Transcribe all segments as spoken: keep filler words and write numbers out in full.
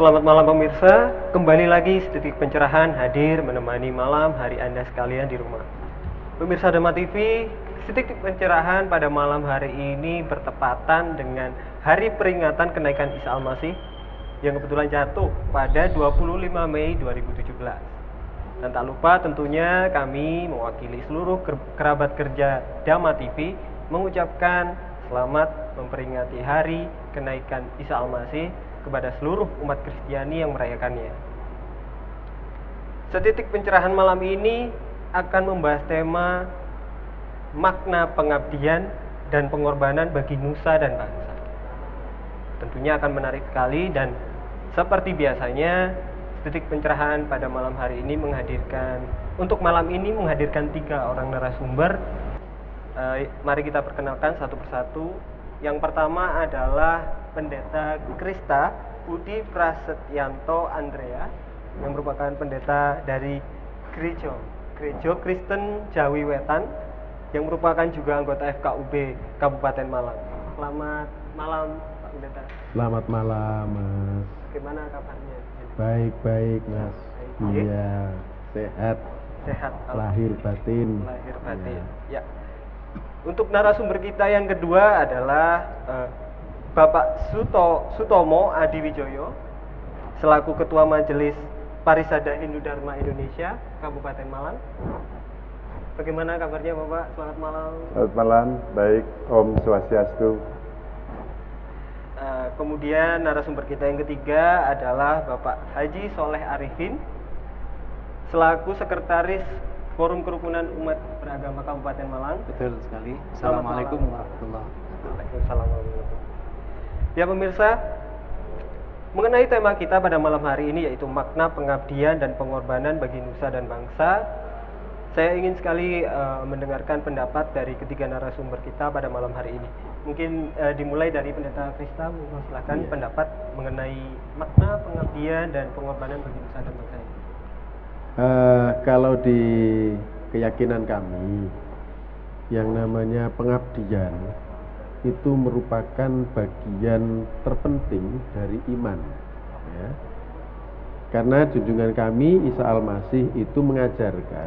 Selamat malam pemirsa, kembali lagi Sedetik Pencerahan hadir menemani malam hari Anda sekalian di rumah. Pemirsa Dharma T V, Sedetik Pencerahan pada malam hari ini bertepatan dengan hari peringatan kenaikan Isa Al-Masih yang kebetulan jatuh pada dua puluh lima Mei dua ribu tujuh belas. Dan tak lupa tentunya kami mewakili seluruh kerabat kerja Dharma T V mengucapkan selamat memperingati hari kenaikan Isa Al-Masih kepada seluruh umat Kristiani yang merayakannya. Sedetik Pencerahan malam ini akan membahas tema makna pengabdian dan pengorbanan bagi nusa dan bangsa. Tentunya akan menarik sekali, dan seperti biasanya Sedetik Pencerahan pada malam hari ini menghadirkan untuk malam ini menghadirkan tiga orang narasumber. E, mari kita perkenalkan satu persatu. Yang pertama adalah Pendeta Krista Budi Prasetyanto Andrea yang merupakan pendeta dari Gereja Gereja Kristen Jawi Wetan yang merupakan juga anggota F K U B Kabupaten Malang. Selamat malam Pak Pendeta. Selamat malam Mas. Bagaimana kabarnya? Baik-baik Mas. Baik. Iya, sehat. Sehat. Lahir batin. Lahir batin. Ya. Ya. Untuk narasumber kita yang kedua adalah uh, Bapak Suto, Sutomo Adi Wijoyo selaku Ketua Majelis Parisada Hindu Dharma Indonesia Kabupaten Malang. Bagaimana kabarnya Bapak? Selamat malam. Selamat malam, baik. Om Swastiastu. Uh, kemudian narasumber kita yang ketiga adalah Bapak Haji Soleh Arifin selaku Sekretaris Forum Kerukunan Umat Beragama Kabupaten Malang. Betul sekali. Assalamualaikum warahmatullahi wabarakatuh. Waalaikumsalam warahmatullahi wabarakatuh. Ya pemirsa, mengenai tema kita pada malam hari ini yaitu makna pengabdian dan pengorbanan bagi nusa dan bangsa, saya ingin sekali uh, mendengarkan pendapat dari ketiga narasumber kita pada malam hari ini. Mungkin uh, dimulai dari Pendeta Krista, silahkan yeah. pendapat mengenai makna pengabdian dan pengorbanan bagi nusa dan bangsa ini. Uh, kalau di keyakinan kami, yang namanya pengabdian itu merupakan bagian terpenting dari iman, ya. Karena junjungan kami Isa Al-Masih itu mengajarkan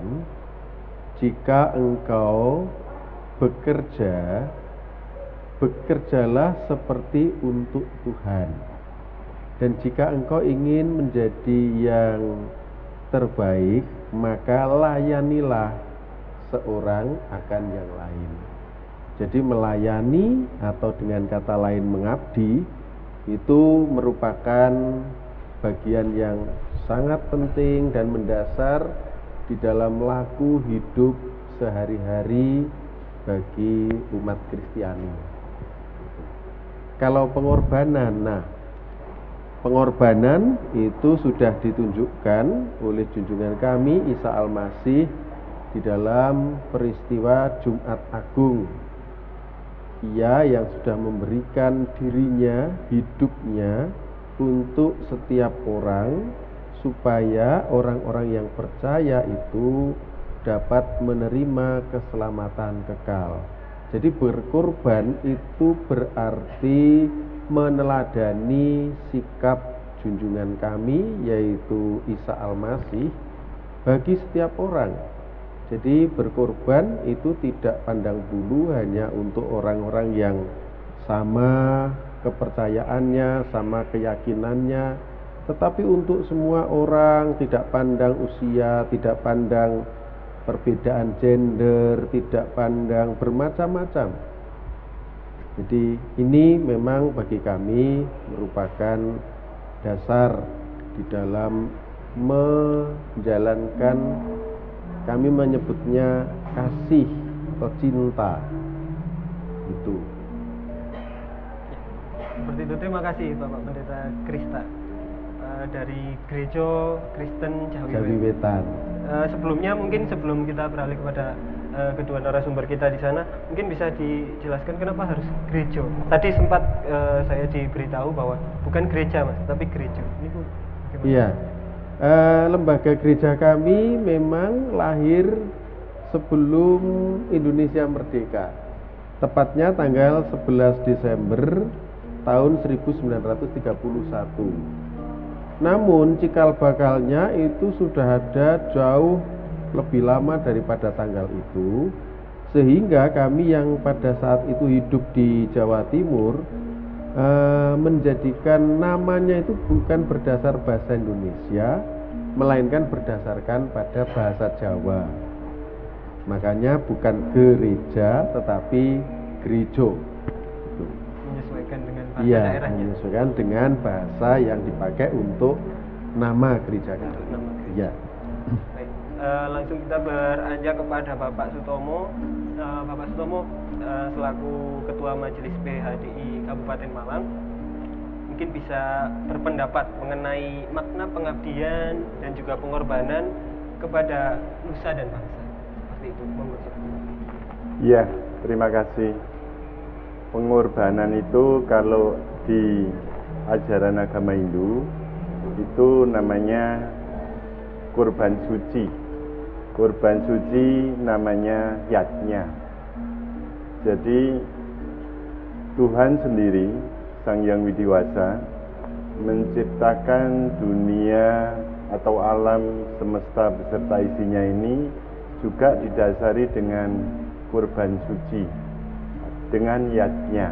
jika engkau bekerja, bekerjalah seperti untuk Tuhan, dan jika engkau ingin menjadi yang terbaik, maka layanilah seorang akan yang lain. Jadi melayani atau dengan kata lain mengabdi itu merupakan bagian yang sangat penting dan mendasar di dalam laku hidup sehari-hari bagi umat Kristiani. Kalau pengorbanan, nah pengorbanan itu sudah ditunjukkan oleh junjungan kami Isa Al-Masih di dalam peristiwa Jumat Agung. Ia yang sudah memberikan dirinya, hidupnya untuk setiap orang supaya orang-orang yang percaya itu dapat menerima keselamatan kekal. Jadi berkorban itu berarti meneladani sikap junjungan kami yaitu Isa Al-Masih bagi setiap orang. Jadi berkorban itu tidak pandang bulu hanya untuk orang-orang yang sama kepercayaannya, sama keyakinannya, tetapi untuk semua orang, tidak pandang usia, tidak pandang perbedaan gender, tidak pandang bermacam-macam. Jadi ini memang bagi kami merupakan dasar di dalam menjalankan, kami menyebutnya kasih atau cinta. Itu. Seperti itu, terima kasih Bapak Pendeta Krista uh, dari Gereja Kristen Jawi, Jawi Wetan. Uh, sebelumnya mungkin sebelum kita beralih kepada uh, kedua narasumber kita di sana, mungkin bisa dijelaskan kenapa harus gereja. Tadi sempat uh, saya diberitahu bahwa bukan gereja Mas, tapi gereja. Ini Bu, bagaimana? Iya. Uh, lembaga gereja kami memang lahir sebelum Indonesia merdeka, tepatnya tanggal sebelas Desember tahun seribu sembilan ratus tiga puluh satu. Namun cikal bakalnya itu sudah ada jauh lebih lama daripada tanggal itu, sehingga kami yang pada saat itu hidup di Jawa Timur eh, menjadikan namanya itu bukan berdasar bahasa Indonesia, melainkan berdasarkan pada bahasa Jawa. Makanya bukan gereja tetapi gerejo. Menyesuaikan dengan bahasa Iya, daerahnya. menyesuaikan dengan bahasa yang dipakai untuk nama gereja kami. Untuk nama gereja. Iya. Baik, eh, langsung kita beranjak kepada Bapak Sutomo. Eh, Bapak Sutomo eh, selaku Ketua Majelis P H D I Kabupaten Malang, mungkin bisa berpendapat mengenai makna pengabdian dan juga pengorbanan kepada nusa dan bangsa. Seperti itu, monggo silakan. Iya, terima kasih. Pengorbanan itu kalau di ajaran agama Hindu itu namanya kurban suci. Kurban suci namanya yajna. Jadi Tuhan sendiri, Sang Yang Widiwasa, menciptakan dunia atau alam semesta beserta isinya ini juga didasari dengan kurban suci, dengan yajna.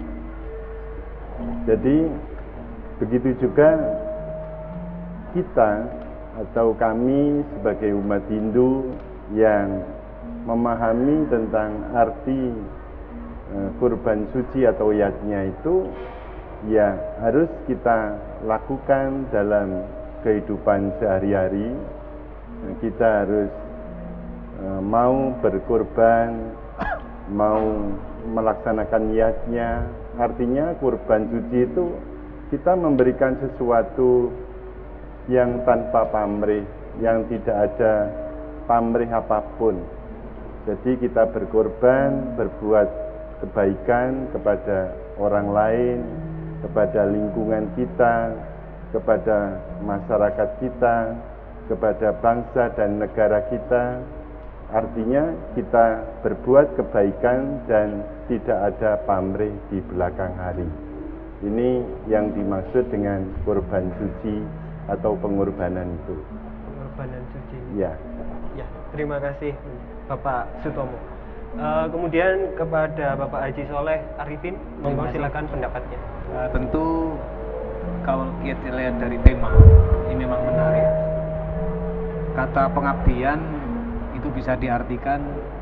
Jadi begitu juga kita atau kami sebagai umat Hindu yang memahami tentang arti e, kurban suci atau yajna itu, ya harus kita lakukan dalam kehidupan sehari-hari. Kita harus e, mau berkorban, mau melaksanakan yajna. Artinya kurban suci itu kita memberikan sesuatu yang tanpa pamrih, yang tidak ada pamrih apapun. Jadi kita berkorban, berbuat kebaikan kepada orang lain, kepada lingkungan kita, kepada masyarakat kita, kepada bangsa dan negara kita. Artinya kita berbuat kebaikan dan tidak ada pamrih di belakang hari. Ini yang dimaksud dengan kurban suci atau pengorbanan itu. Pengorbanan suci. Ya. Ya, terima kasih Bapak Sutomo. Uh, kemudian kepada Bapak Haji Soleh Arifin, monggo silakan pendapatnya. Uh, tentu kalau kita lihat dari tema ini memang menarik. Kata pengabdian itu bisa diartikan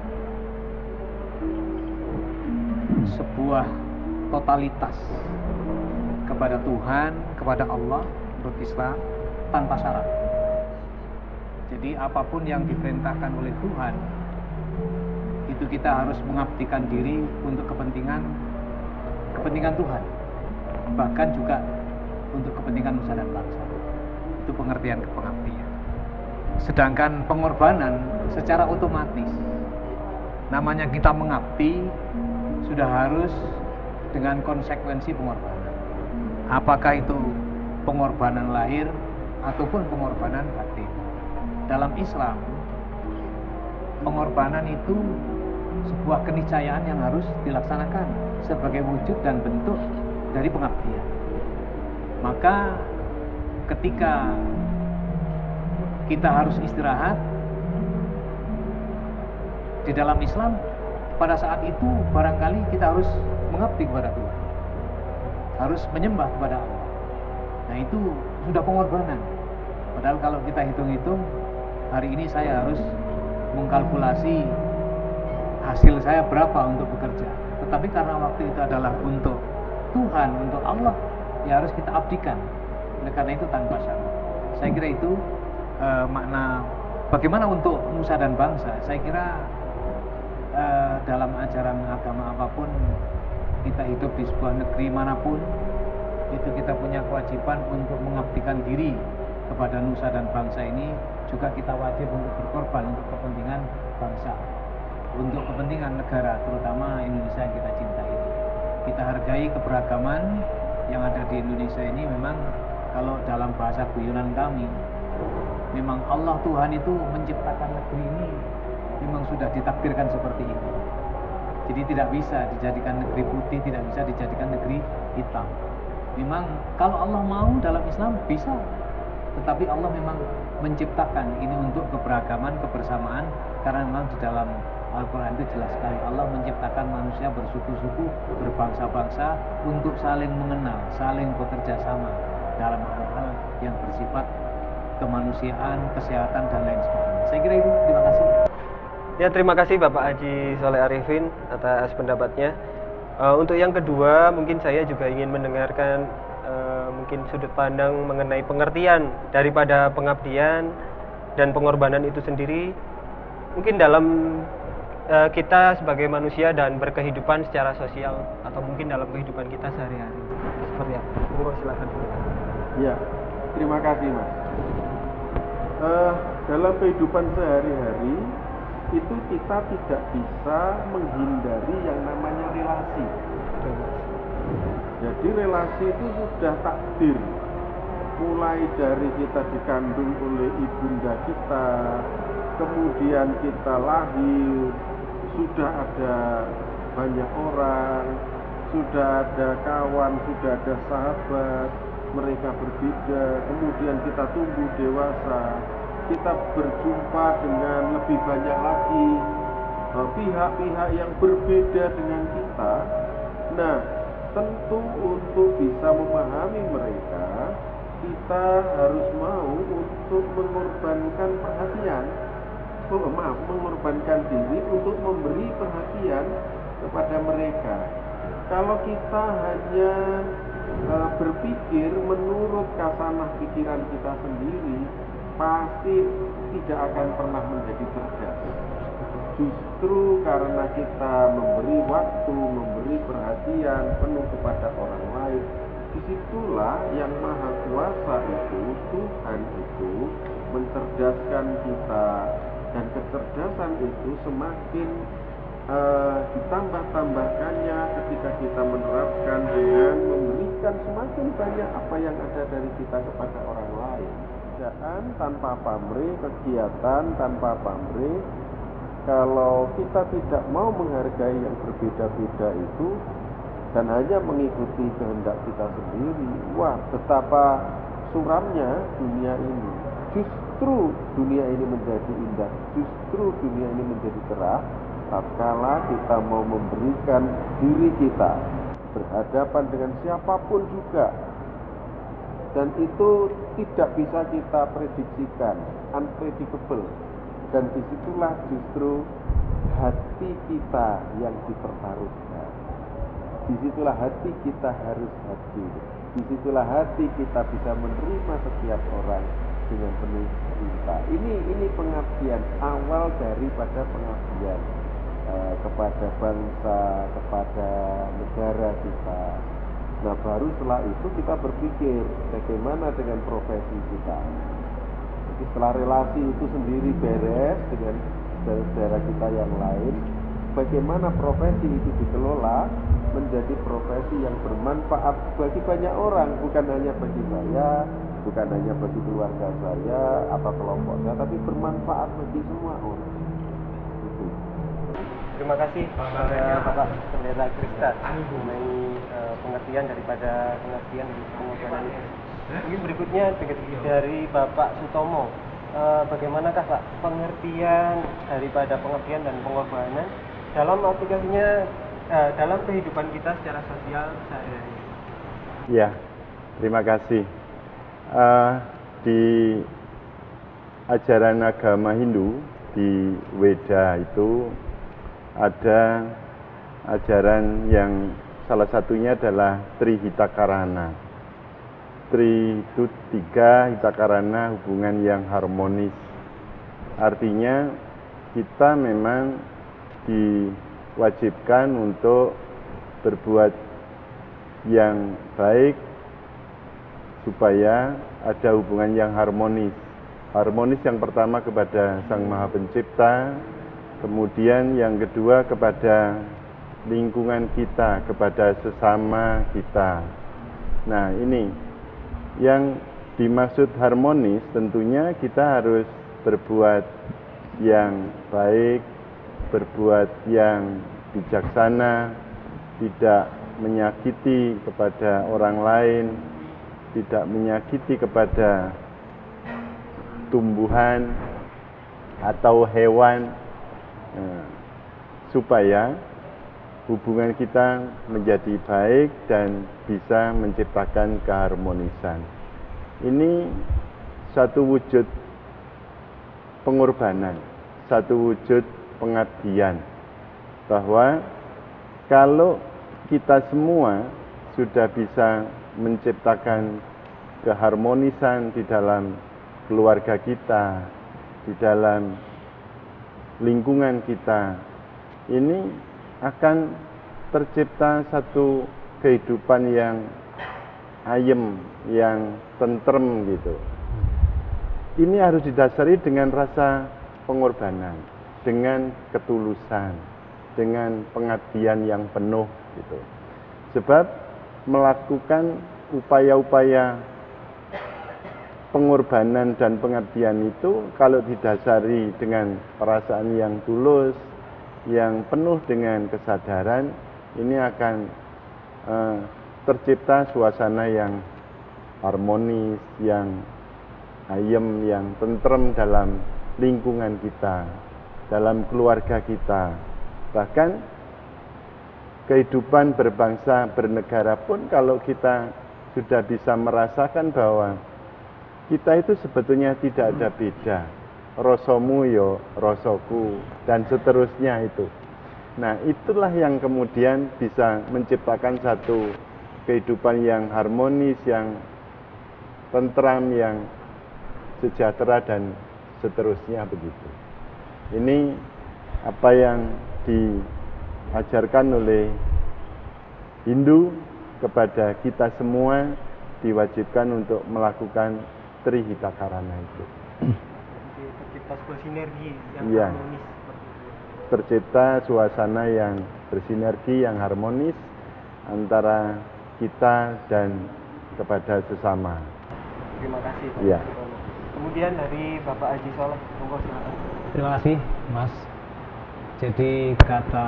sebuah totalitas kepada Tuhan, kepada Allah, menurut Islam, tanpa syarat. Jadi apapun yang diperintahkan oleh Tuhan, itu kita harus mengabdikan diri untuk kepentingan kepentingan Tuhan, bahkan juga untuk kepentingan nusa dan bangsa. Itu pengertian pengabdian. Sedangkan pengorbanan secara otomatis, namanya kita mengabdi, sudah harus dengan konsekuensi pengorbanan. Apakah itu pengorbanan lahir ataupun pengorbanan batin. Dalam Islam, pengorbanan itu sebuah keniscayaan yang harus dilaksanakan sebagai wujud dan bentuk dari pengabdian. Maka ketika kita harus istirahat di dalam Islam, pada saat itu barangkali kita harus mengabdi kepada Tuhan, harus menyembah kepada Allah. Nah, itu sudah pengorbanan. Padahal kalau kita hitung-hitung, hari ini saya harus mengkalkulasi hasil saya berapa untuk bekerja. Tetapi karena waktu itu adalah untuk Tuhan, untuk Allah, ya harus kita abdikan. Oleh karena itu tanpa syarat. Saya kira itu uh, makna bagaimana untuk nusa dan bangsa. Saya kira uh, dalam ajaran agama apapun, kita hidup di sebuah negeri manapun, itu kita punya kewajiban untuk mengabdikan diri kepada nusa dan bangsa ini. Juga kita wajib untuk berkorban untuk kepentingan bangsa, untuk kepentingan negara, terutama Indonesia yang kita cintai ini. Kita hargai keberagaman yang ada di Indonesia ini. Memang kalau dalam bahasa guyonan kami, memang Allah Tuhan itu menciptakan negeri ini memang sudah ditakdirkan seperti ini. Jadi tidak bisa dijadikan negeri putih, tidak bisa dijadikan negeri hitam. Memang kalau Allah mau dalam Islam bisa tetapi Allah memang menciptakan ini untuk keberagaman, kebersamaan, karena memang di dalam Al-Quran itu jelas sekali Allah menciptakan manusia bersuku-suku, berbangsa-bangsa untuk saling mengenal, saling bekerja sama dalam hal-hal yang bersifat kemanusiaan, kesehatan, dan lain sebagainya. Saya kira itu, terima kasih. Ya, terima kasih Bapak Haji Soleh Arifin atas pendapatnya. Uh, untuk yang kedua, mungkin saya juga ingin mendengarkan uh, mungkin sudut pandang mengenai pengertian daripada pengabdian dan pengorbanan itu sendiri. Mungkin dalam uh, kita sebagai manusia dan berkehidupan secara sosial, atau mungkin dalam kehidupan kita sehari-hari. Seperti apa? Monggo silakan. Ya, terima kasih Mas. Uh, dalam kehidupan sehari-hari itu kita tidak bisa menghindari yang namanya relasi. Jadi relasi itu sudah takdir. Mulai dari kita dikandung oleh ibunda kita, kemudian kita lahir, sudah ada banyak orang, sudah ada kawan, sudah ada sahabat, mereka berbeda, kemudian kita tumbuh dewasa, kita berjumpa dengan lebih banyak lagi pihak-pihak yang berbeda dengan kita. Nah, tentu untuk bisa memahami mereka, kita harus mau untuk mengorbankan perhatian, oh, maaf, mengorbankan diri untuk memberi perhatian kepada mereka. Kalau kita hanya e, berpikir menurut kasanah pikiran kita sendiri, pasti tidak akan pernah menjadi cerdas. Justru karena kita memberi waktu, memberi perhatian penuh kepada orang lain, disitulah yang Maha Kuasa itu, Tuhan itu, mencerdaskan kita. Dan kecerdasan itu semakin uh, ditambah-tambahkannya ketika kita menerapkan dengan memberikan semakin banyak apa yang ada dari kita kepada orang lain. Pekerjaan tanpa pamrih, kegiatan tanpa pamrih. Kalau kita tidak mau menghargai yang berbeda-beda itu dan hanya mengikuti kehendak kita sendiri, wah, betapa suramnya dunia ini. Justru dunia ini menjadi indah, justru dunia ini menjadi cerah tatkala kita mau memberikan diri kita berhadapan dengan siapapun juga. Dan itu tidak bisa kita prediksikan, unpredictable. Dan disitulah justru hati kita yang dipertaruhkan. Disitulah hati kita harus hadir. Disitulah hati kita bisa menerima setiap orang dengan penuh cinta. Ini ini pengabdian awal daripada pengabdian eh, kepada bangsa, kepada negara kita. Nah, baru setelah itu kita berpikir bagaimana dengan profesi kita. Jadi setelah relasi itu sendiri beres dengan saudara kita yang lain, bagaimana profesi itu dikelola menjadi profesi yang bermanfaat bagi banyak orang, bukan hanya bagi saya, bukan hanya bagi keluarga saya atau kelompok saya, tapi bermanfaat bagi semua orang. Itu. Terima kasih kepada Bapak Pendeta Kristan mengenai uh, pengertian daripada pengertian dari pengorbanan itu. Mungkin berikutnya dari Bapak Sutomo, uh, bagaimanakah Pak pengertian daripada pengertian dan pengorbanan dalam aplikasinya uh, dalam kehidupan kita secara sosial sehari-hari? Ya, terima kasih. Uh, di ajaran agama Hindu di Weda itu ada ajaran yang salah satunya adalah Trihitakarana. Tri itu tiga, hitakarana hubungan yang harmonis. Artinya kita memang diwajibkan untuk berbuat yang baik supaya ada hubungan yang harmonis. Harmonis yang pertama kepada Sang Maha Pencipta, kemudian yang kedua kepada lingkungan kita, kepada sesama kita. Nah, ini yang dimaksud harmonis, tentunya kita harus berbuat yang baik, berbuat yang bijaksana, tidak menyakiti kepada orang lain, tidak menyakiti kepada tumbuhan atau hewan, nah, supaya hubungan kita menjadi baik dan bisa menciptakan keharmonisan. Ini satu wujud pengorbanan, satu wujud pengabdian, bahwa kalau kita semua sudah bisa menciptakan keharmonisan di dalam keluarga kita, di dalam lingkungan kita, ini akan tercipta satu kehidupan yang ayem, yang tentrem gitu. Ini harus didasari dengan rasa pengorbanan, dengan ketulusan, dengan pengabdian yang penuh gitu. Sebab melakukan upaya-upaya pengorbanan dan pengabdian itu kalau didasari dengan perasaan yang tulus, yang penuh dengan kesadaran, ini akan uh, tercipta suasana yang harmonis, yang ayem, yang tentrem dalam lingkungan kita, dalam keluarga kita. Bahkan kehidupan berbangsa, bernegara pun kalau kita sudah bisa merasakan bahwa kita itu sebetulnya tidak ada beda, rasamu yo rasaku, dan seterusnya itu. Nah, itulah yang kemudian bisa menciptakan satu kehidupan yang harmonis, yang tentram, yang sejahtera, dan seterusnya begitu. Ini apa yang diajarkan oleh Hindu kepada kita semua, diwajibkan untuk melakukan Trihita Karana itu. Tercipta sebuah sinergi yang ya, harmonis seperti itu. Tercipta suasana yang bersinergi, yang harmonis antara kita dan kepada sesama. Terima kasih Pak. Ya. Kemudian dari Bapak Haji Soleh, monggo silakan. Terima kasih Mas. Jadi kata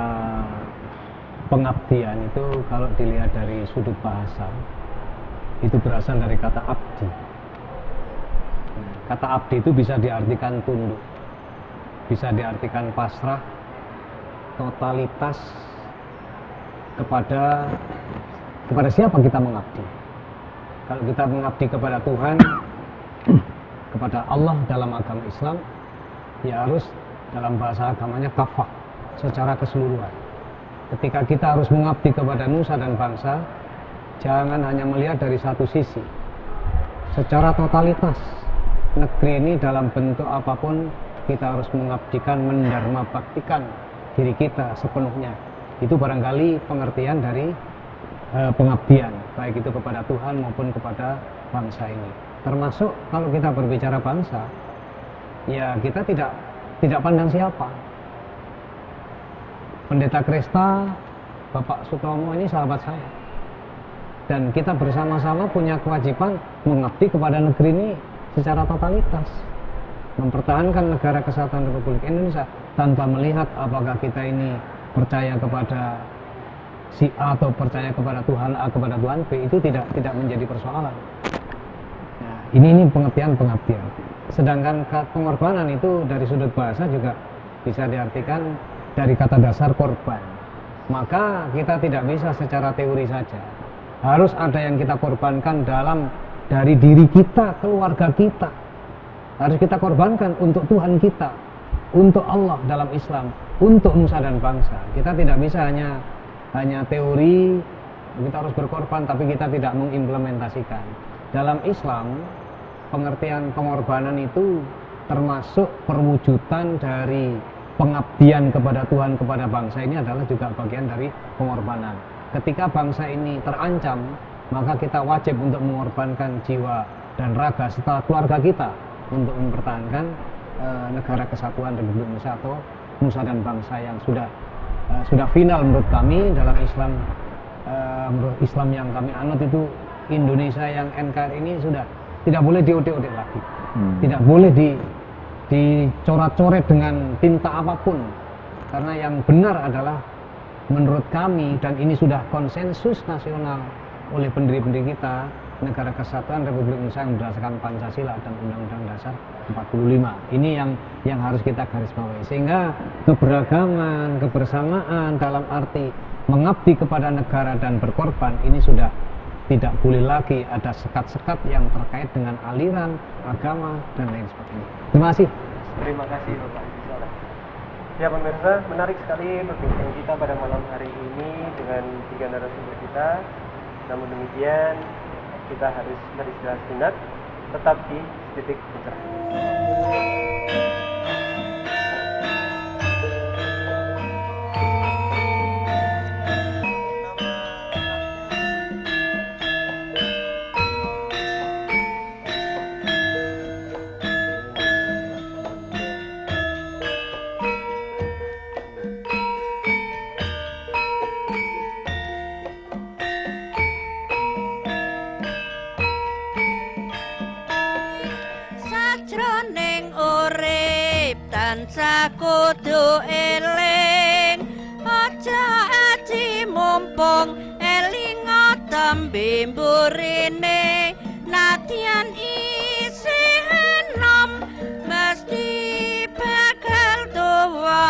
pengabdian itu kalau dilihat dari sudut bahasa itu berasal dari kata abdi. Kata abdi itu bisa diartikan tunduk, bisa diartikan pasrah, totalitas kepada kepada siapa kita mengabdi. Kalau kita mengabdi kepada Tuhan, kepada Allah dalam agama Islam, ya harus dalam bahasa agamanya kafah, secara keseluruhan. Ketika kita harus mengabdi kepada nusa dan bangsa, jangan hanya melihat dari satu sisi. Secara totalitas, negeri ini dalam bentuk apapun kita harus mengabdikan, mendharma baktikan diri kita sepenuhnya. Itu barangkali pengertian dari e, pengabdian, baik itu kepada Tuhan maupun kepada bangsa ini. Termasuk kalau kita berbicara bangsa, ya kita tidak tidak pandang siapa. Pendeta Kresta, Bapak Sutomo ini sahabat saya, dan kita bersama-sama punya kewajiban mengabdi kepada negeri ini secara totalitas, mempertahankan negara kesatuan Republik Indonesia tanpa melihat apakah kita ini percaya kepada si A atau percaya kepada Tuhan A kepada Tuhan B, itu tidak tidak menjadi persoalan. Nah, ini ini pengertian pengabdian. Sedangkan pengorbanan itu dari sudut bahasa juga bisa diartikan dari kata dasar korban. Maka kita tidak bisa secara teori saja, harus ada yang kita korbankan dalam dari diri kita, keluarga kita. Harus kita korbankan untuk Tuhan kita, untuk Allah dalam Islam, untuk nusa dan bangsa. Kita tidak bisa hanya hanya teori, kita harus berkorban tapi kita tidak mengimplementasikan. Dalam Islam, pengertian pengorbanan itu termasuk perwujudan dari pengabdian kepada Tuhan, kepada bangsa ini adalah juga bagian dari pengorbanan. Ketika bangsa ini terancam, maka kita wajib untuk mengorbankan jiwa dan raga serta keluarga kita untuk mempertahankan e, negara kesatuan Republik Indonesia atau nusa dan bangsa yang sudah e, sudah final menurut kami dalam Islam. E, menurut Islam yang kami anut itu Indonesia yang N K R I ini sudah tidak boleh diodek-odek lagi, hmm. tidak boleh di dicoret-coret dengan tinta apapun, karena yang benar adalah menurut kami, dan ini sudah konsensus nasional oleh pendiri-pendiri kita, negara kesatuan Republik Indonesia yang berdasarkan Pancasila dan Undang-Undang Dasar empat puluh lima. Ini yang yang harus kita garis bawahi, sehingga keberagaman, kebersamaan dalam arti mengabdi kepada negara dan berkorban ini sudah tidak boleh lagi ada sekat-sekat yang terkait dengan aliran, agama, dan lain sebagainya. Terima kasih. Terima kasih Bapak. Ya pemirsa, menarik sekali perbincangan kita pada malam hari ini dengan tiga narasumber kita. Namun demikian, kita harus beristirahat sejenak, tetap di titik pencerahan. Kudu eling aja aji mumpung eling tembe mburine nadyan isih enom mesti bakal tuwa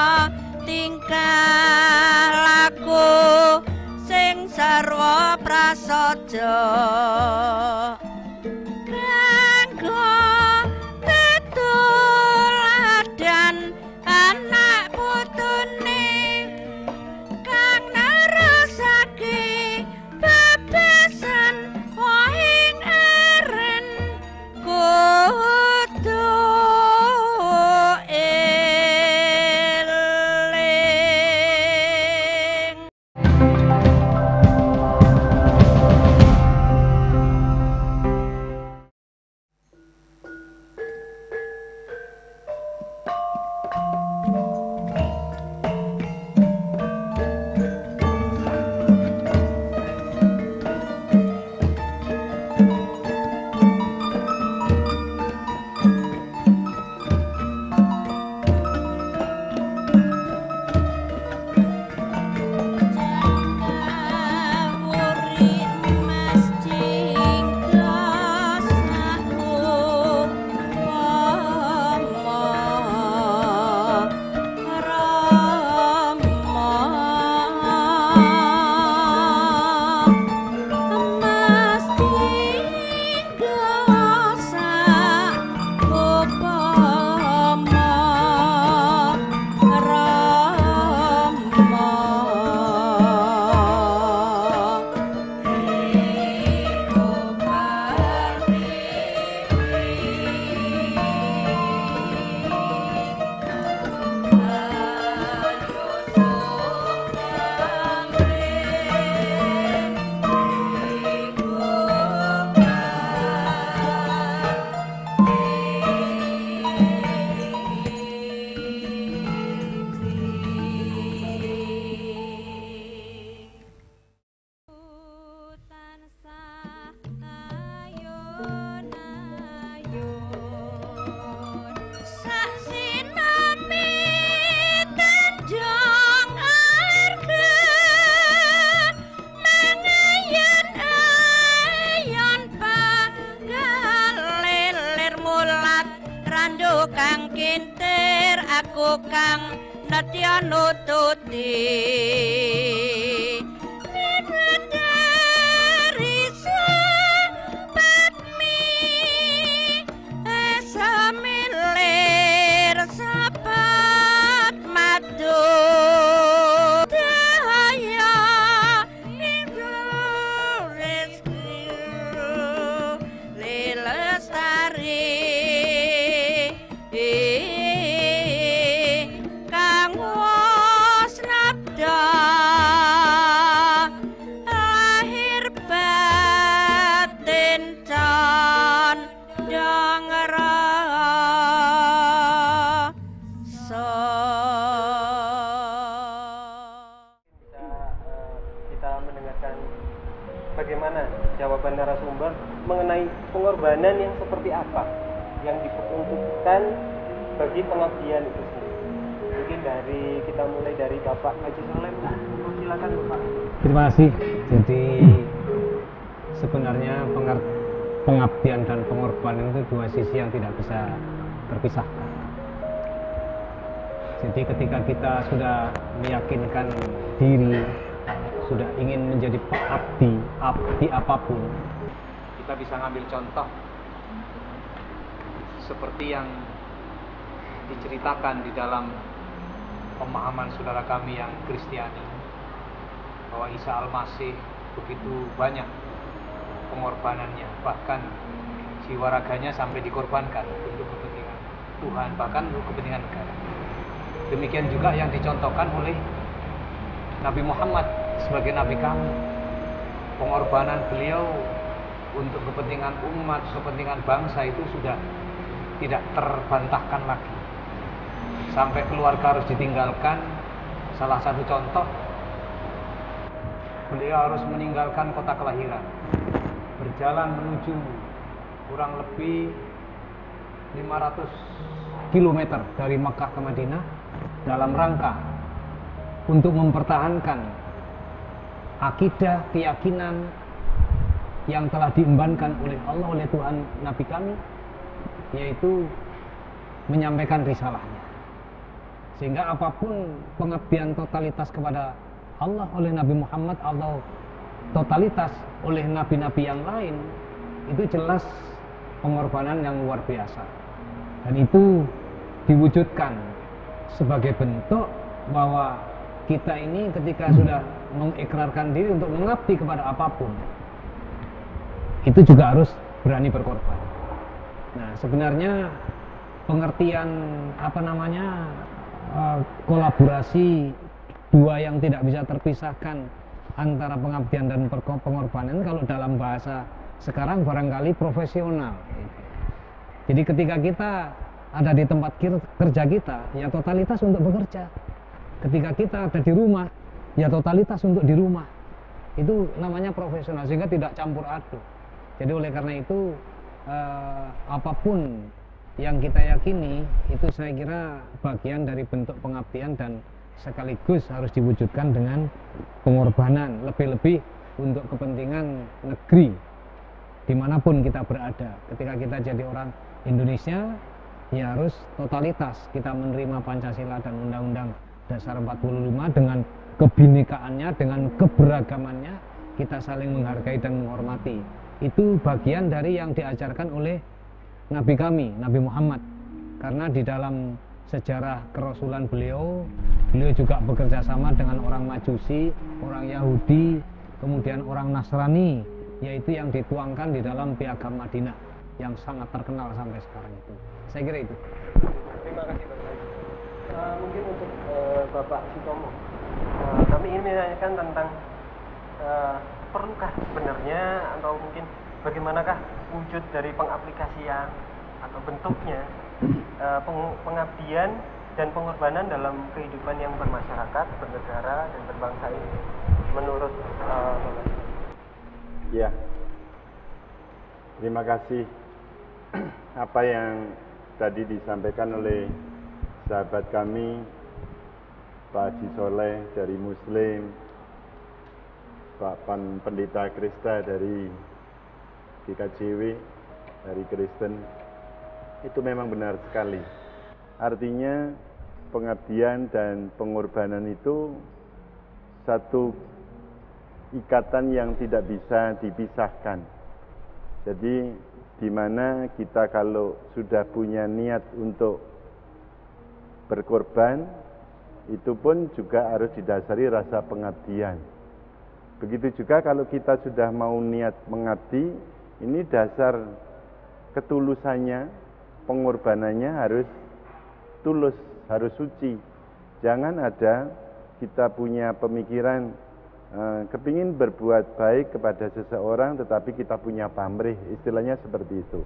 tingkah laku sing sarwa prasaja. Kang nadya nututi dari sepatmi esamilir sapat madu daya itu rezeki lelestari bagaimana jawaban narasumber mengenai pengorbanan yang seperti apa yang diperuntukkan bagi pengabdian itu sendiri. Mungkin dari kita mulai dari Bapak Haji Soleh, silakan Bapak. Terima kasih. Jadi sebenarnya pengertian pengabdian dan pengorbanan itu dua sisi yang tidak bisa terpisahkan. Jadi ketika kita sudah meyakinkan diri, sudah ingin menjadi abdi, abdi apapun, kita bisa ngambil contoh seperti yang diceritakan di dalam pemahaman saudara kami yang Kristiani, bahwa Isa Al-Masih begitu banyak pengorbanannya, bahkan jiwa raganya sampai dikorbankan untuk kepentingan Tuhan, bahkan untuk kepentingan negara. Demikian juga yang dicontohkan oleh Nabi Muhammad sebagai Nabi kami. Pengorbanan beliau untuk kepentingan umat, kepentingan bangsa itu sudah tidak terbantahkan lagi. Sampai keluarga harus ditinggalkan. Salah satu contoh, beliau harus meninggalkan kota kelahiran, berjalan menuju kurang lebih lima ratus kilometer dari Makkah ke Madinah dalam rangka untuk mempertahankan akidah, keyakinan yang telah diembankan oleh Allah, oleh Tuhan Nabi kami, yaitu menyampaikan risalahnya. Sehingga apapun pengabdian totalitas kepada Allah oleh Nabi Muhammad atau totalitas oleh nabi-nabi yang lain, itu jelas pengorbanan yang luar biasa. Dan itu diwujudkan sebagai bentuk bahwa kita ini ketika sudah mengikrarkan diri untuk mengabdi kepada apapun, itu juga harus berani berkorban. Nah, sebenarnya pengertian apa namanya uh, kolaborasi dua yang tidak bisa terpisahkan antara pengabdian dan pengorbanan, kalau dalam bahasa sekarang barangkali profesional. Jadi ketika kita ada di tempat kerja kita, ya totalitas untuk bekerja. Ketika kita ada di rumah, ya totalitas untuk di rumah. Itu namanya profesional, sehingga tidak campur aduk. Jadi oleh karena itu eh, apapun yang kita yakini, itu saya kira bagian dari bentuk pengabdian dan sekaligus harus diwujudkan dengan pengorbanan, lebih-lebih untuk kepentingan negeri dimanapun kita berada. Ketika kita jadi orang Indonesia, ya harus totalitas kita menerima Pancasila dan Undang-Undang Dasar empat puluh lima dengan kebinekaannya, dengan keberagamannya, kita saling menghargai dan menghormati. Itu bagian dari yang diajarkan oleh Nabi kami, Nabi Muhammad. Karena di dalam sejarah kerasulan beliau, beliau juga bekerja sama dengan orang Majusi, orang Yahudi, kemudian orang Nasrani, yaitu yang dituangkan di dalam Piagam Madinah yang sangat terkenal sampai sekarang itu. Saya kira itu. Terima kasih Pak. Uh, mungkin untuk uh, Bapak Sutomo, uh, kami ingin menanyakan tentang uh, perlukah sebenarnya atau mungkin bagaimanakah wujud dari pengaplikasian atau bentuknya uh, peng pengabdian dan pengorbanan dalam kehidupan yang bermasyarakat, bernegara dan berbangsa ini menurut uh, Bapak? Ya, terima kasih. Apa yang tadi disampaikan oleh sahabat kami Pak Haji Soleh dari Muslim, Pak Pan Pendeta Krista dari G K J W dari Kristen, itu memang benar sekali. Artinya pengabdian dan pengorbanan itu satu ikatan yang tidak bisa dipisahkan. Jadi di mana kita kalau sudah punya niat untuk berkorban, itu pun juga harus didasari rasa pengabdian. Begitu juga kalau kita sudah mau niat mengabdi, ini dasar ketulusannya, pengorbanannya harus tulus, harus suci. Jangan ada kita punya pemikiran Uh, kepingin berbuat baik kepada seseorang tetapi kita punya pamrih, istilahnya seperti itu.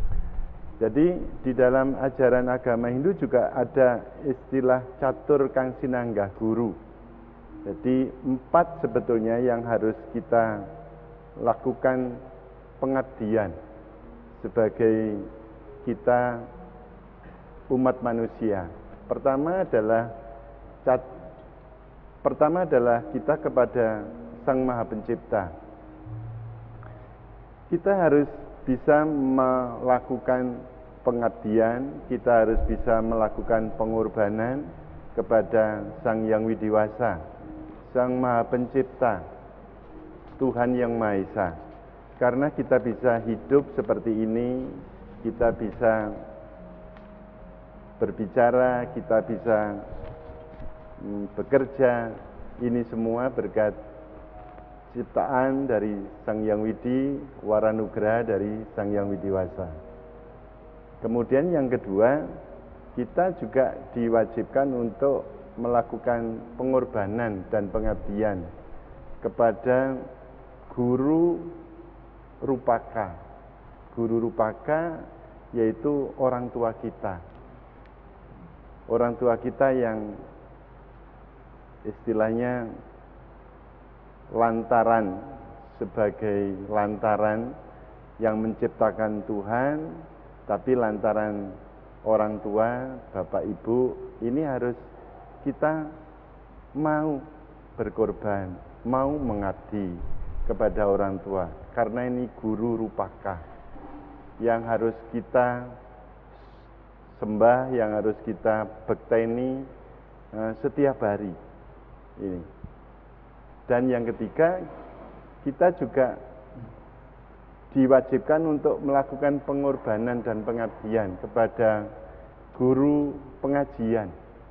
Jadi di dalam ajaran agama Hindu juga ada istilah catur kang sinanggah guru. Jadi empat sebetulnya yang harus kita lakukan pengabdian sebagai kita umat manusia. Pertama adalah cat Pertama adalah kita kepada Sang Maha Pencipta. kita harus bisa melakukan pengabdian, kita harus bisa melakukan pengorbanan kepada Sang Hyang Widiwasa, Sang Maha Pencipta, Tuhan Yang Maha Esa. Karena kita bisa hidup seperti ini, kita bisa berbicara, kita bisa hmm, bekerja, ini semua berkat ciptaan dari Sang Hyang Widi, Waranugraha dari Sang Hyang Widiwasa. Kemudian yang kedua, kita juga diwajibkan untuk melakukan pengorbanan dan pengabdian kepada guru Rupaka. Guru Rupaka yaitu orang tua kita. Orang tua kita yang istilahnya lantaran, sebagai lantaran yang menciptakan Tuhan, tapi lantaran orang tua, bapak ibu, ini harus kita mau berkorban, mau mengabdi kepada orang tua, karena ini guru Rupaka yang harus kita sembah, yang harus kita bekteni uh, setiap hari ini. Dan yang ketiga, kita juga diwajibkan untuk melakukan pengorbanan dan pengabdian kepada guru pengajian.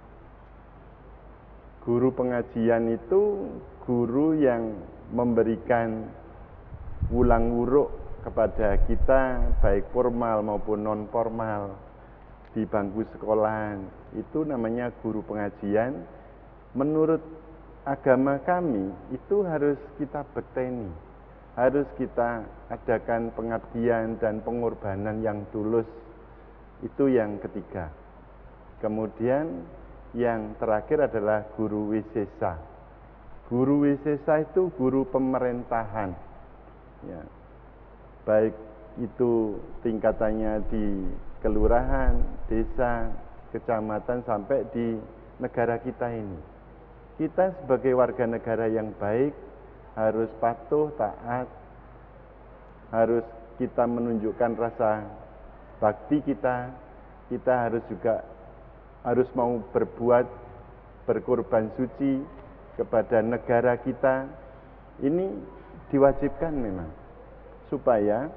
Guru pengajian itu guru yang memberikan wulang wuruk kepada kita, baik formal maupun non formal di bangku sekolahan. Itu namanya guru pengajian. Menurut agama kami itu harus kita bekteni, harus kita adakan pengabdian dan pengorbanan yang tulus. Itu yang ketiga. Kemudian yang terakhir adalah guru wisesa. Guru wisesa itu guru pemerintahan, ya, baik itu tingkatannya di kelurahan, desa, kecamatan, sampai di negara kita ini. Kita sebagai warga negara yang baik harus patuh, taat, harus kita menunjukkan rasa bakti kita, kita harus juga harus mau berbuat, berkorban suci kepada negara kita. Ini diwajibkan memang, supaya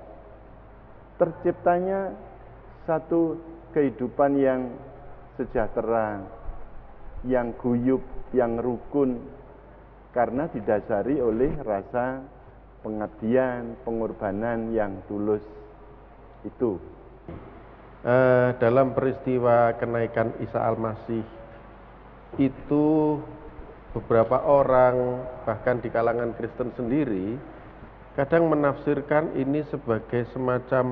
terciptanya satu kehidupan yang sejahtera, yang guyup, yang rukun, karena didasari oleh rasa pengabdian, pengorbanan yang tulus itu. Eh, dalam peristiwa kenaikan Isa Al-Masih itu beberapa orang, bahkan di kalangan Kristen sendiri, kadang menafsirkan ini sebagai semacam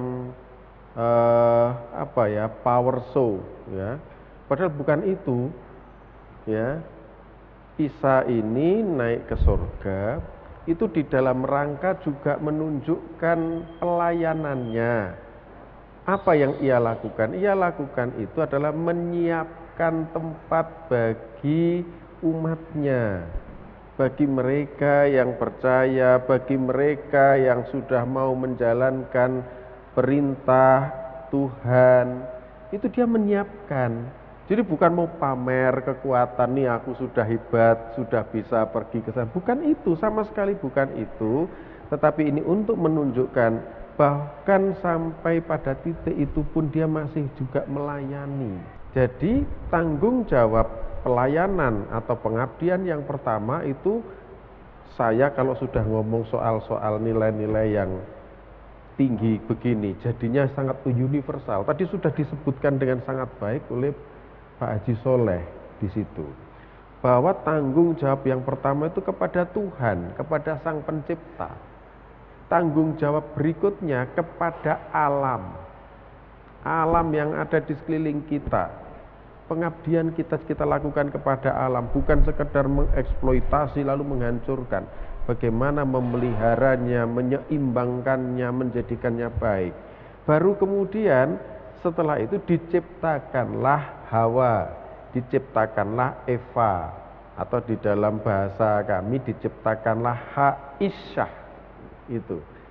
eh, apa ya, power show, ya. Padahal bukan itu, ya. Isa ini naik ke surga itu di dalam rangka juga menunjukkan pelayanannya. Apa yang ia lakukan? Ia lakukan itu adalah menyiapkan tempat bagi umatnya, bagi mereka yang percaya, bagi mereka yang sudah mau menjalankan perintah Tuhan. Itu dia menyiapkan. Jadi bukan mau pamer kekuatan, nih aku sudah hebat, sudah bisa pergi ke sana. Bukan itu, sama sekali bukan itu. Tetapi ini untuk menunjukkan bahkan sampai pada titik itu pun dia masih juga melayani. Jadi tanggung jawab pelayanan atau pengabdian yang pertama itu, saya kalau sudah ngomong soal-soal nilai-nilai yang tinggi begini, jadinya sangat universal. Tadi sudah disebutkan dengan sangat baik oleh Pak Haji Soleh di situ, bahwa tanggung jawab yang pertama itu kepada Tuhan, kepada Sang Pencipta. Tanggung jawab berikutnya kepada alam, alam yang ada di sekeliling kita. Pengabdian kita kita lakukan kepada alam, bukan sekedar mengeksploitasi lalu menghancurkan. Bagaimana memeliharanya, menyeimbangkannya, menjadikannya baik. Baru kemudian setelah itu diciptakanlah Hawa, diciptakanlah Eva, atau di dalam bahasa kami diciptakanlah Aisyah. Itu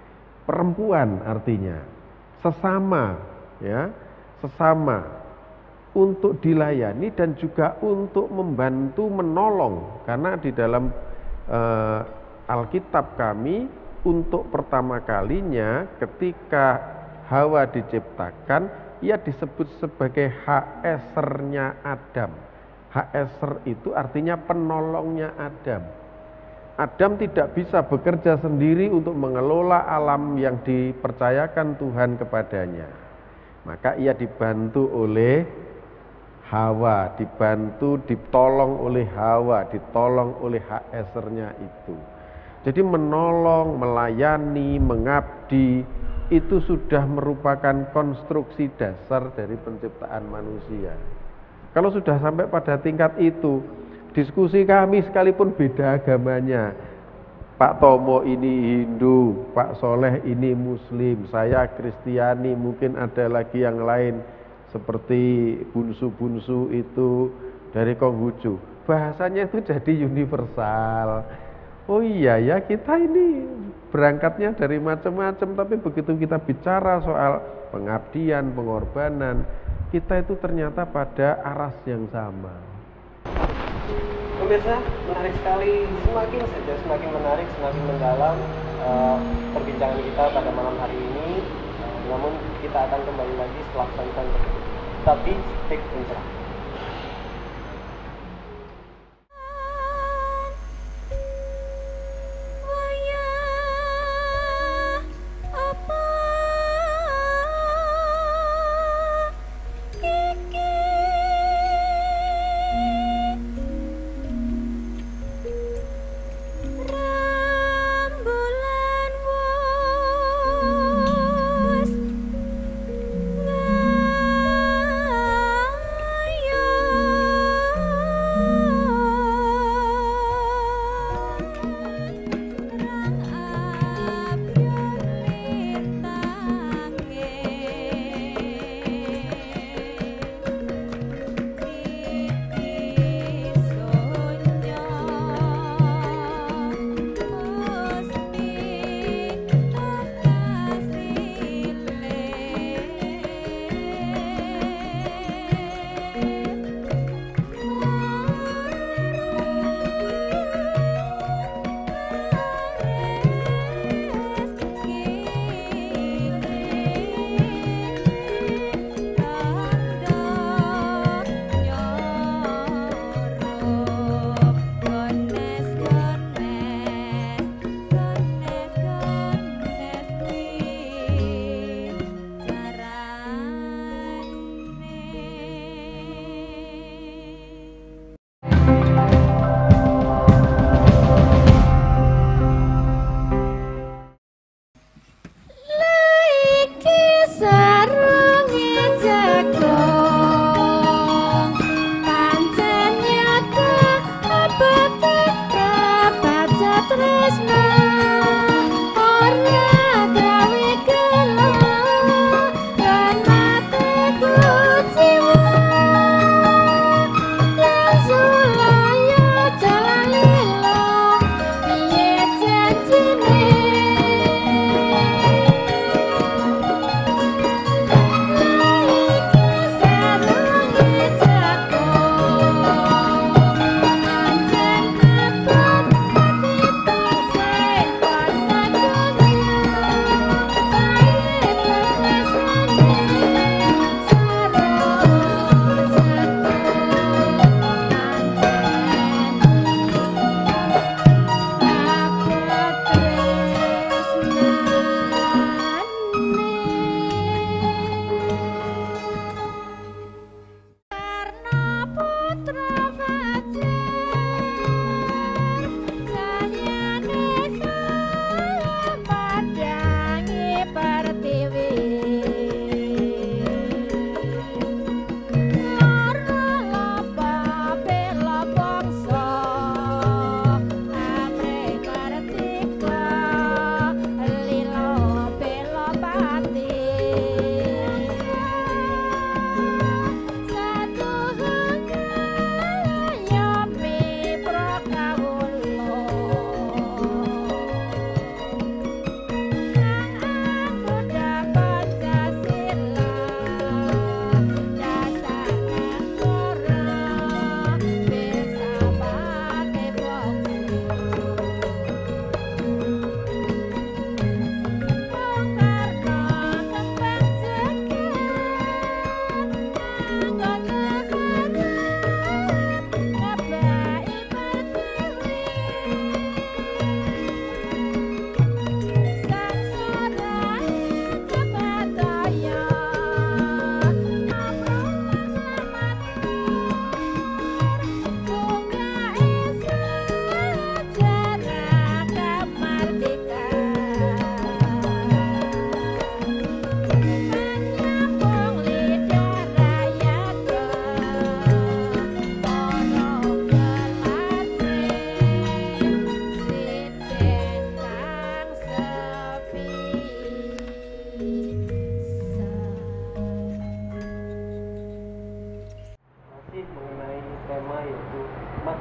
perempuan artinya sesama, ya, sesama untuk dilayani dan juga untuk membantu menolong, karena di dalam uh, Alkitab kami untuk pertama kalinya ketika Hawa diciptakan, ia disebut sebagai Haesernya Adam. Haeser itu artinya penolongnya Adam. Adam tidak bisa bekerja sendiri untuk mengelola alam yang dipercayakan Tuhan kepadanya. Maka ia dibantu oleh Hawa, dibantu, ditolong oleh Hawa, ditolong oleh Haesernya itu. Jadi menolong, melayani, mengabdi, itu sudah merupakan konstruksi dasar dari penciptaan manusia. Kalau sudah sampai pada tingkat itu, diskusi kami sekalipun beda agamanya, Pak Tomo ini Hindu, Pak Soleh ini Muslim, saya Kristiani, mungkin ada lagi yang lain seperti bunsu-bunsu itu dari Konghucu. Bahasanya itu jadi universal. Oh iya ya, kita ini berangkatnya dari macam-macam, tapi begitu kita bicara soal pengabdian, pengorbanan, kita itu ternyata pada aras yang sama. Pemirsa, menarik sekali, semakin saja semakin menarik, semakin mendalam uh, perbincangan kita pada malam hari ini. Uh, namun kita akan kembali lagi setelah pesan-pesan berikut. Tapi stick pencerah.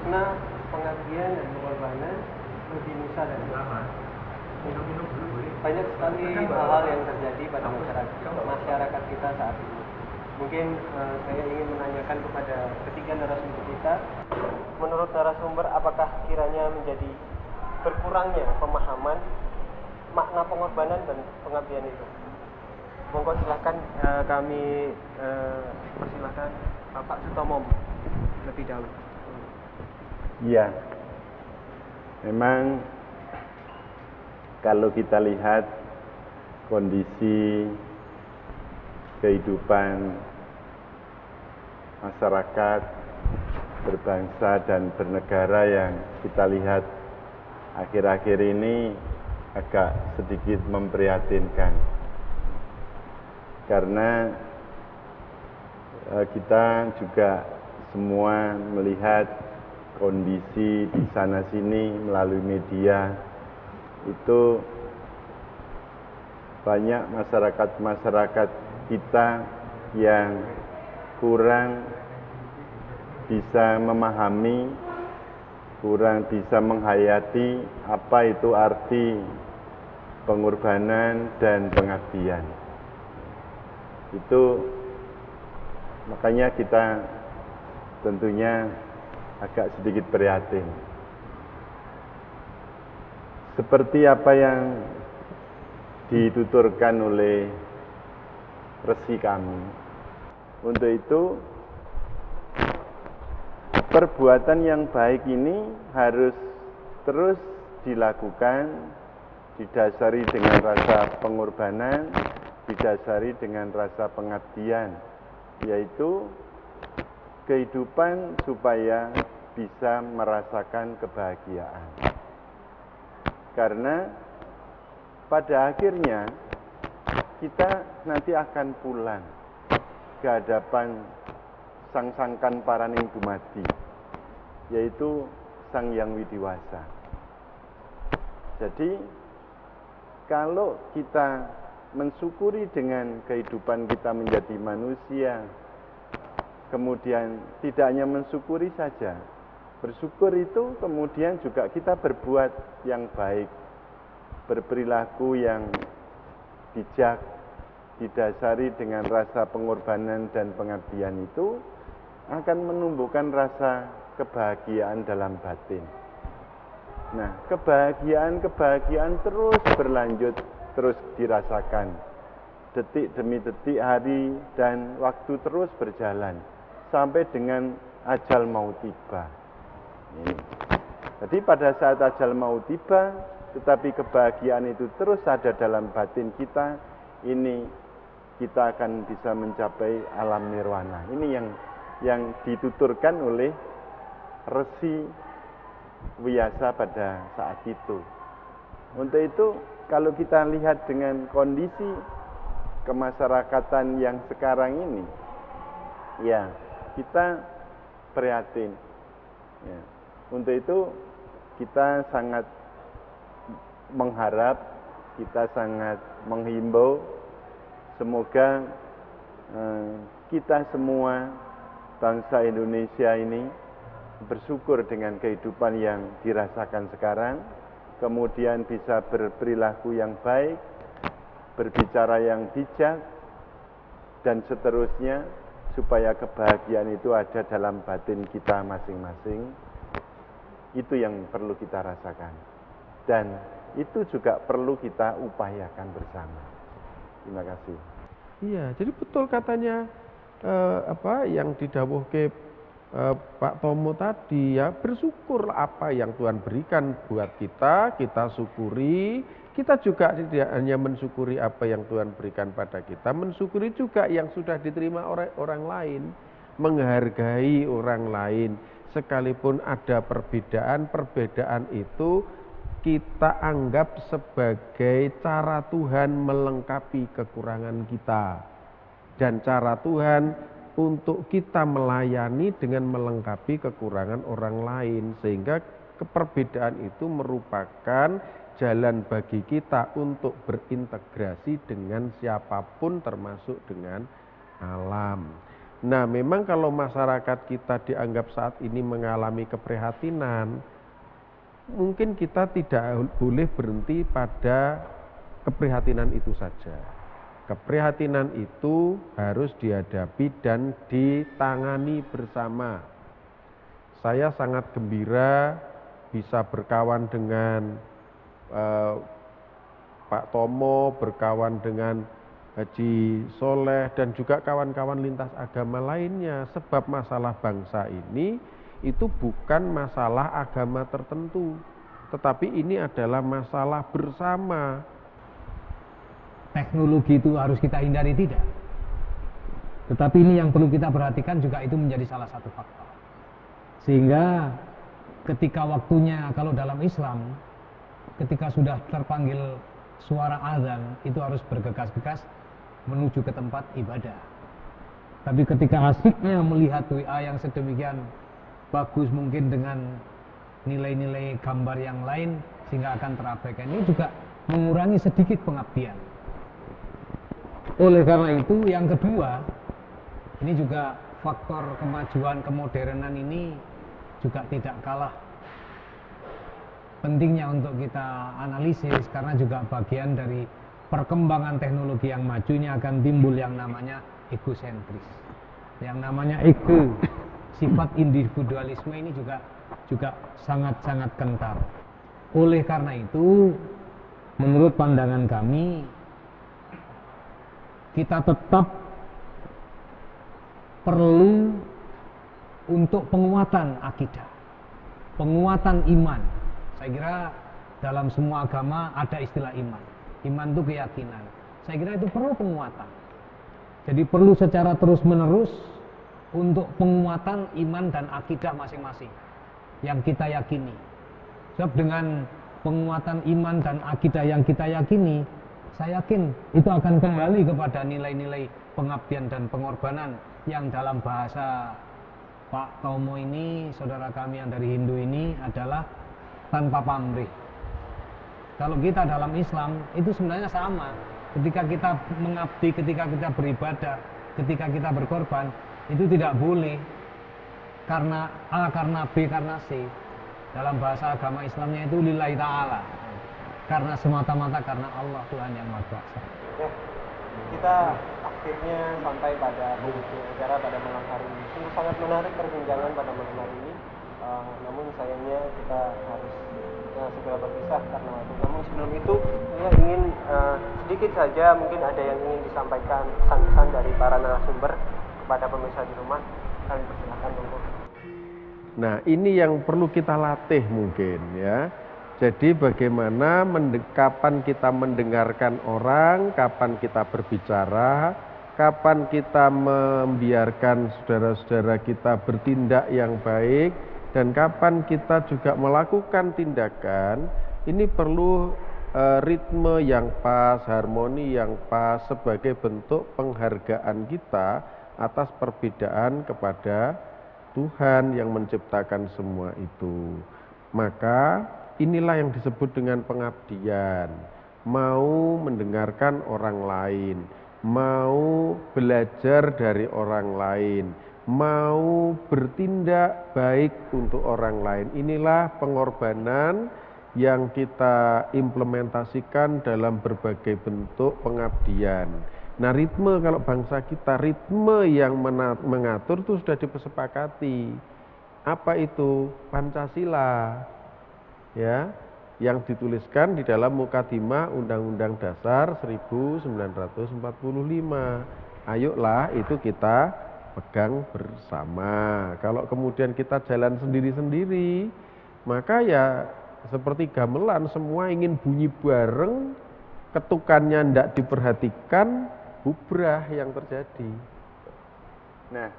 makna pengabdian dan pengorbanan bagi nusa dan bangsa. Banyak sekali hal-hal yang terjadi pada masyarakat masyarakat kita saat ini. Mungkin uh, saya ingin menanyakan kepada ketiga narasumber kita, menurut narasumber apakah kiranya menjadi berkurangnya pemahaman makna pengorbanan dan pengabdian itu? Monggo silahkan uh, kami uh, persilahkan Bapak Sutomo lebih dahulu. Iya, memang kalau kita lihat kondisi kehidupan masyarakat berbangsa dan bernegara yang kita lihat akhir-akhir ini agak sedikit memprihatinkan, karena eh, kita juga semua melihat kondisi di sana sini melalui media itu banyak masyarakat-masyarakat kita yang kurang bisa memahami, kurang bisa menghayati apa itu arti pengorbanan dan pengabdian. Itu makanya kita tentunya agak sedikit prihatin. Seperti apa yang dituturkan oleh resi kami, untuk itu perbuatan yang baik ini harus terus dilakukan, didasari dengan rasa pengorbanan, didasari dengan rasa pengabdian, yaitu kehidupan supaya bisa merasakan kebahagiaan. Karena pada akhirnya kita nanti akan pulang ke hadapan Sang Sangkan Paraning Dumadi, yaitu Sang Hyang Widiwasa. Jadi kalau kita mensyukuri dengan kehidupan kita menjadi manusia, kemudian tidak hanya mensyukuri saja, bersyukur itu kemudian juga kita berbuat yang baik, berperilaku yang bijak, didasari dengan rasa pengorbanan dan pengabdian, itu akan menumbuhkan rasa kebahagiaan dalam batin. Nah, kebahagiaan-kebahagiaan terus berlanjut, terus dirasakan. Detik demi detik, hari dan waktu terus berjalan sampai dengan ajal mau tiba. Ini. Jadi pada saat ajal mau tiba, tetapi kebahagiaan itu terus ada dalam batin kita, ini kita akan bisa mencapai alam nirwana. Ini yang yang dituturkan oleh Resi Wyasa pada saat itu. Untuk itu, kalau kita lihat dengan kondisi kemasyarakatan yang sekarang ini, ya kita prihatin. Ya. Untuk itu kita sangat mengharap, kita sangat menghimbau, semoga eh, kita semua bangsa Indonesia ini bersyukur dengan kehidupan yang dirasakan sekarang, kemudian bisa berperilaku yang baik, berbicara yang bijak, dan seterusnya, supaya kebahagiaan itu ada dalam batin kita masing-masing. Itu yang perlu kita rasakan, dan itu juga perlu kita upayakan bersama. Terima kasih. Iya, jadi betul katanya eh, apa yang didhawuhke eh, Pak Tomo tadi, ya bersyukur apa yang Tuhan berikan buat kita, kita syukuri. Kita juga tidak hanya mensyukuri apa yang Tuhan berikan pada kita, mensyukuri juga yang sudah diterima oleh orang lain, menghargai orang lain, sekalipun ada perbedaan, perbedaan itu kita anggap sebagai cara Tuhan melengkapi kekurangan kita, dan cara Tuhan untuk kita melayani dengan melengkapi kekurangan orang lain, sehingga keperbedaan itu merupakan jalan bagi kita untuk berintegrasi dengan siapapun, termasuk dengan alam. Nah, memang kalau masyarakat kita dianggap saat ini mengalami keprihatinan, mungkin kita tidak boleh berhenti pada keprihatinan itu saja. Keprihatinan itu harus dihadapi dan ditangani bersama. Saya sangat gembira bisa berkawan dengan eh, Pak Tomo, berkawan dengan Haji Soleh, dan juga kawan-kawan lintas agama lainnya. Sebab masalah bangsa ini itu bukan masalah agama tertentu, tetapi ini adalah masalah bersama. Teknologi itu harus kita hindari, tidak. Tetapi ini yang perlu kita perhatikan juga, itu menjadi salah satu faktor. Sehingga ketika waktunya, kalau dalam Islam, ketika sudah terpanggil suara azan, itu harus bergegas-gegas menuju ke tempat ibadah. Tapi ketika asiknya melihat W A yang sedemikian bagus, mungkin dengan nilai-nilai gambar yang lain, sehingga akan terabaikan, ini juga mengurangi sedikit pengabdian. Oleh karena itu, yang kedua, ini juga faktor kemajuan kemodernan ini juga tidak kalah pentingnya untuk kita analisis, karena juga bagian dari perkembangan teknologi yang maju ini akan timbul yang namanya egosentris, yang namanya ego, sifat individualisme ini juga juga sangat-sangat kental. Oleh karena itu, menurut pandangan kami, kita tetap perlu untuk penguatan akidah, penguatan iman. Saya kira dalam semua agama ada istilah iman. Iman itu keyakinan. Saya kira itu perlu penguatan. Jadi perlu secara terus-menerus untuk penguatan iman dan akidah masing-masing yang kita yakini. Sebab dengan penguatan iman dan akidah yang kita yakini, saya yakin itu akan kembali kepada nilai-nilai pengabdian dan pengorbanan yang dalam bahasa Pak Tomo ini, saudara kami yang dari Hindu ini, adalah tanpa pamrih. Kalau kita dalam Islam itu sebenarnya sama. Ketika kita mengabdi, ketika kita beribadah, ketika kita berkorban, itu tidak boleh karena A, karena B, karena C. Dalam bahasa agama Islamnya itu lillahi ta'ala, karena semata-mata karena Allah, Tuhan yang Maha Kuasa. Ya, kita akhirnya sampai pada penghujung acara pada malam hari ini. Sungguh sangat menarik perbincangan pada malam hari ini. Uh, namun sayangnya kita harus uh, segera berpisah karena waktu. Namun sebelum itu saya ingin uh, sedikit saja, mungkin ada yang ingin disampaikan pesan-pesan dari para narasumber kepada pemirsa di rumah. Kami persilakan dulu. Nah, ini yang perlu kita latih mungkin ya. Jadi bagaimana mende- kapan kita mendengarkan orang, kapan kita berbicara, kapan kita membiarkan saudara-saudara kita bertindak yang baik, dan kapan kita juga melakukan tindakan. Ini perlu uh, ritme yang pas, harmoni yang pas, sebagai bentuk penghargaan kita atas perbedaan kepada Tuhan yang menciptakan semua itu. Maka inilah yang disebut dengan pengabdian. Mau mendengarkan orang lain, mau belajar dari orang lain, mau bertindak baik untuk orang lain. Inilah pengorbanan yang kita implementasikan dalam berbagai bentuk pengabdian. Nah, ritme kalau bangsa kita, ritme yang mengatur itu sudah disepakati. Apa itu? Pancasila. Ya, yang dituliskan di dalam Mukadimah Undang-Undang Dasar seribu sembilan ratus empat puluh lima. Ayolah itu kita pegang bersama. Kalau kemudian kita jalan sendiri-sendiri, maka ya seperti gamelan, semua ingin bunyi bareng, ketukannya tidak diperhatikan, bubrah yang terjadi. Nah,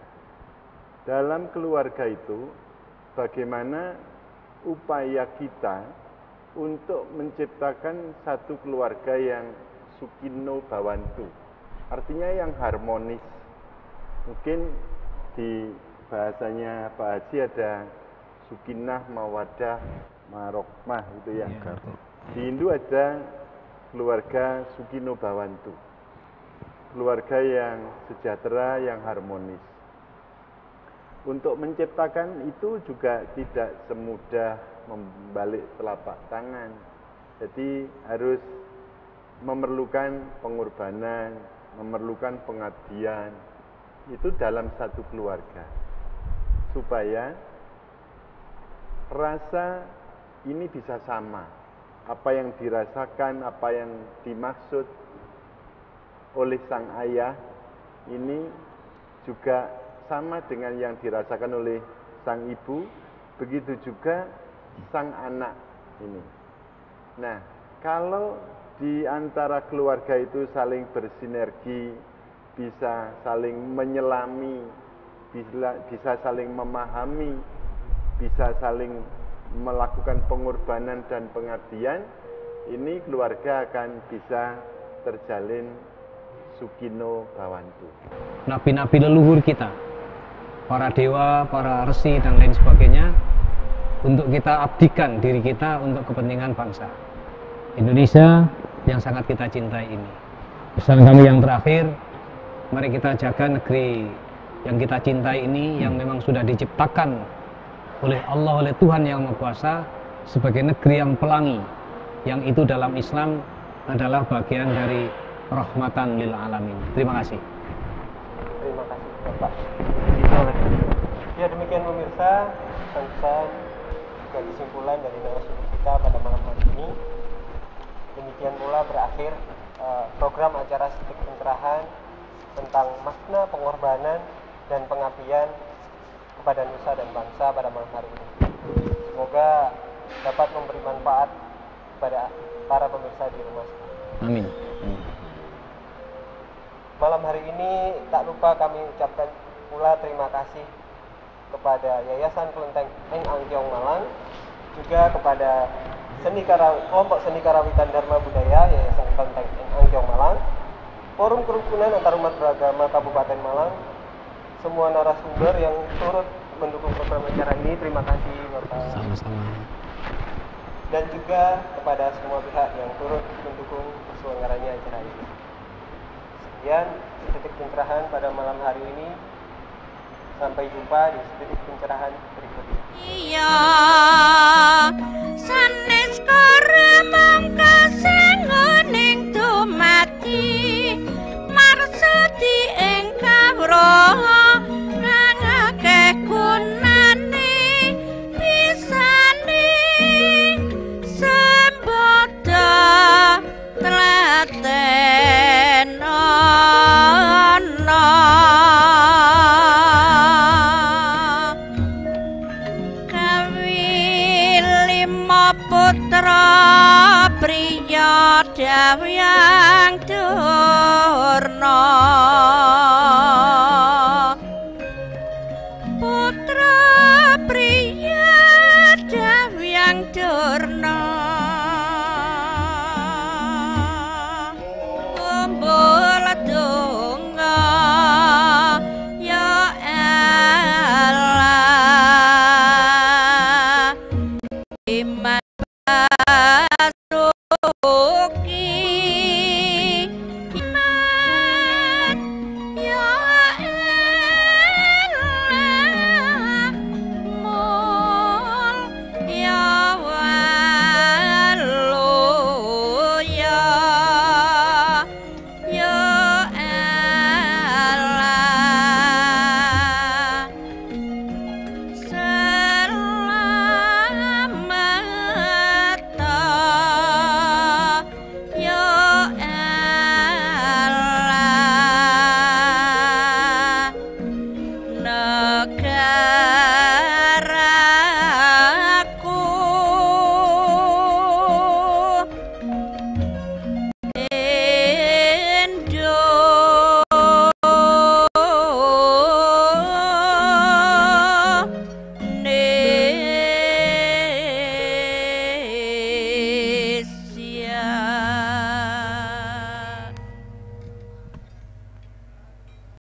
dalam keluarga itu bagaimana upaya kita untuk menciptakan satu keluarga yang sukino bawantu, artinya yang harmonis. Mungkin di bahasanya Pak Haji ada sukinah, mawadah, marokmah gitu ya. Ya. Di Hindu ada keluarga sukino bawantu, keluarga yang sejahtera, yang harmonis. untuk menciptakan itu juga tidak semudah membalik telapak tangan. Jadi harus memerlukan pengorbanan, memerlukan pengabdian, itu dalam satu keluarga. Supaya rasa ini bisa sama. Apa yang dirasakan, apa yang dimaksud oleh sang ayah, ini juga sama dengan yang dirasakan oleh sang ibu, begitu juga sang anak ini. Nah, kalau di antara keluarga itu saling bersinergi, bisa saling menyelami, bisa, bisa saling memahami, bisa saling melakukan pengorbanan dan pengabdian, ini keluarga akan bisa terjalin sukino bawantu. Nabi-nabi leluhur kita, para dewa, para resi dan lain sebagainya, untuk kita abdikan diri kita untuk kepentingan bangsa Indonesia yang sangat kita cintai ini. Pesan kami yang terakhir, mari kita jaga negeri yang kita cintai ini, yang memang sudah diciptakan oleh Allah, oleh Tuhan Yang Maha Kuasa, sebagai negeri yang pelangi, yang itu dalam Islam adalah bagian dari rahmatan lil alamin. Terima kasih. Terima kasih Bapak. Ya, demikian pemirsa, pesan juga kesimpulan dari narasumber kita pada malam hari ini. Demikian pula berakhir uh, program acara Setik Pencerahan tentang makna pengorbanan dan pengabdian kepada nusa dan bangsa pada malam hari ini. Semoga dapat memberi manfaat kepada para pemirsa di rumah. Amin. Amin. Malam hari ini tak lupa kami ucapkan pula terima kasih kepada Yayasan Kelenteng Eng Angkyong Malang, juga kepada seni Karawi, kelompok seni karawitan Dharma Budaya Yayasan Kelenteng Eng Angkyong Malang, Forum Kerukunan Antarumat Beragama Kabupaten Malang, semua narasumber yang turut mendukung program acara ini. Terima kasih Bapak. Sama-sama. Dan juga kepada semua pihak yang turut mendukung terselenggaranya acara ini. Sekian Setik Pencerahan pada malam hari ini. Sampai jumpa di Setik Pencerahan berikutnya. Iya, sanes karemang kasengoning dumati, marsudi ing kawruh ngangake gunane pisane sembodo telaten ana. Putra priya dawyang durna, putra priya dawyang durna, kumpul donga ya Allah iman